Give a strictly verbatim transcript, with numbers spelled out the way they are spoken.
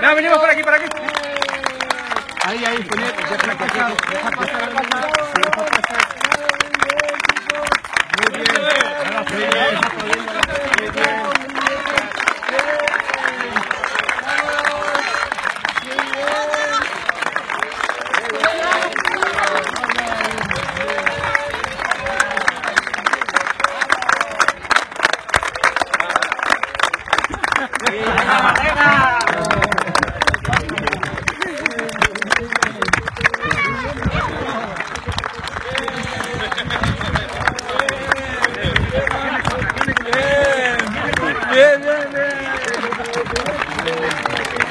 No, venimos por aquí, por aquí. Ahí, ahí, poner, deja pasar, deja pasar, deja pasar. Muy bien, muy bien, muy bien. Bien, bien, bien.